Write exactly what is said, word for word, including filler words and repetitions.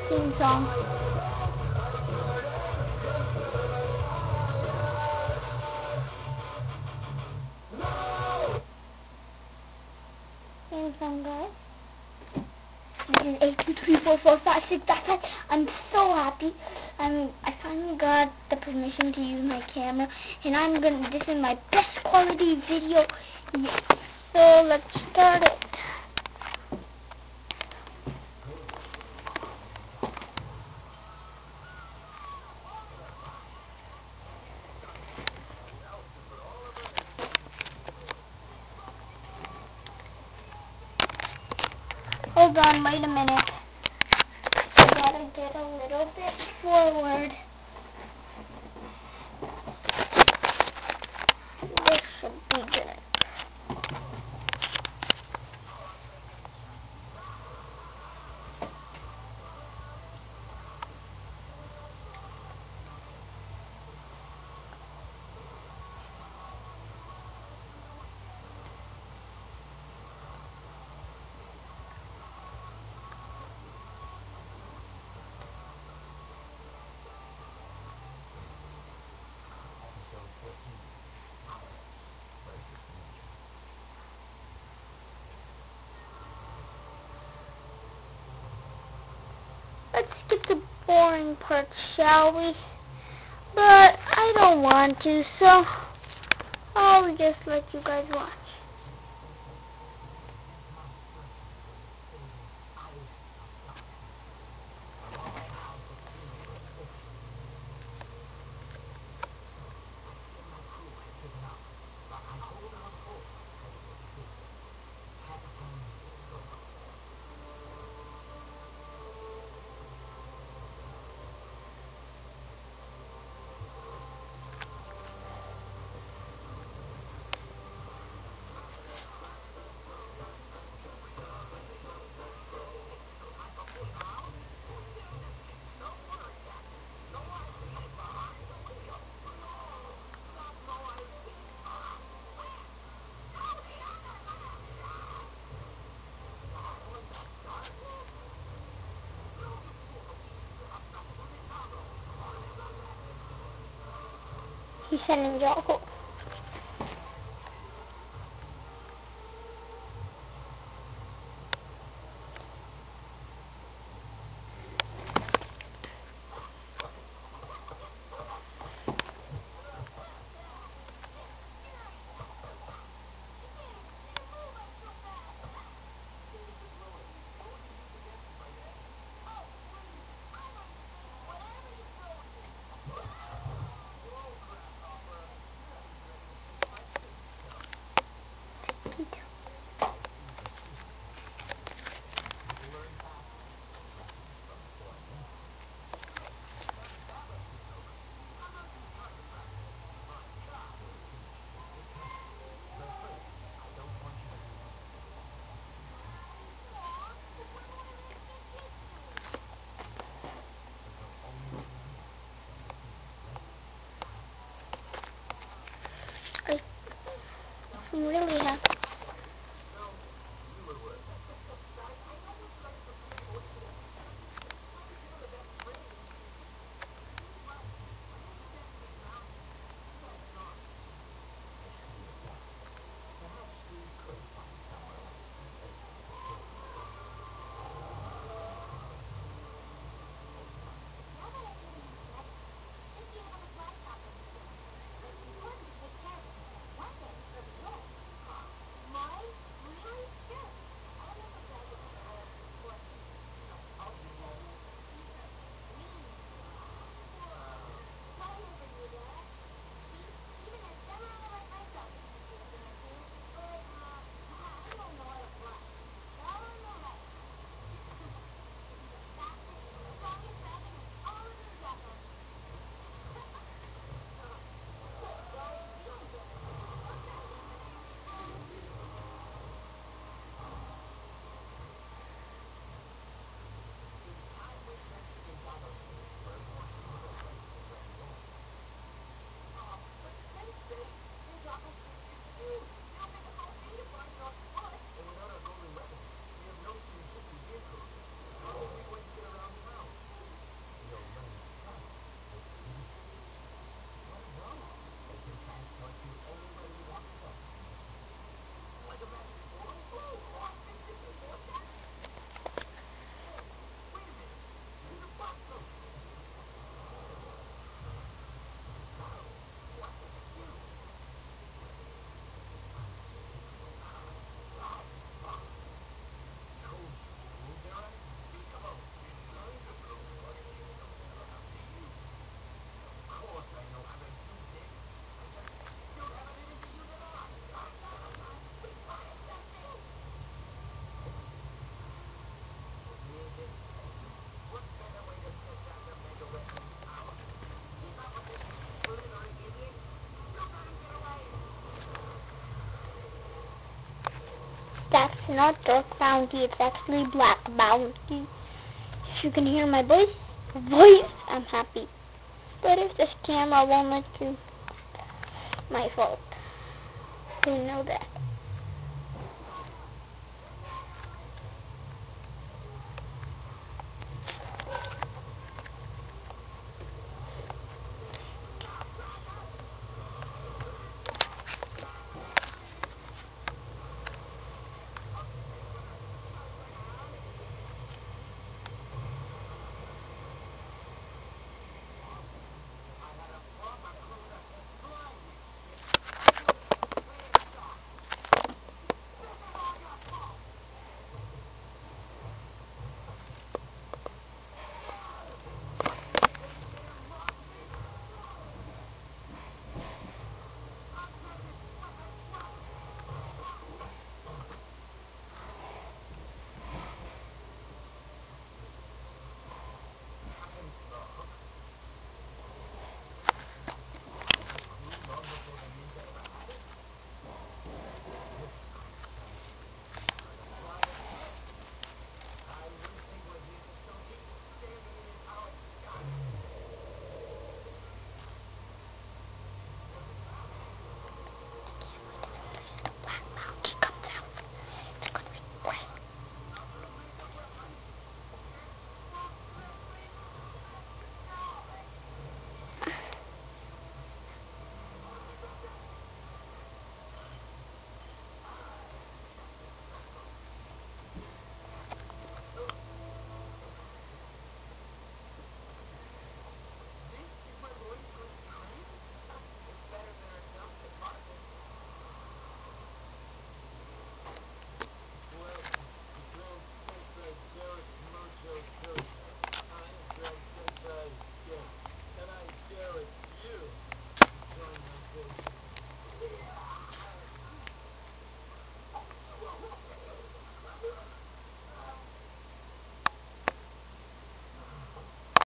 theme song. Theme song, guys. This is eight two three four four five six backpack. I'm so happy. I'm I finally got the permission to use my camera, and I'm gonna. This is my best quality video. Yeah. So let's start it. Hold on, wait a minute. I gotta get a little bit forward. This should be good. Let's skip the boring part, shall we? But I don't want to, so I'll just let you guys watch. He said ninjago. It's not dark bounty, it's actually black bounty. If you can hear my voice, voice, I'm happy. But if this camera won't let you, my fault. You know that.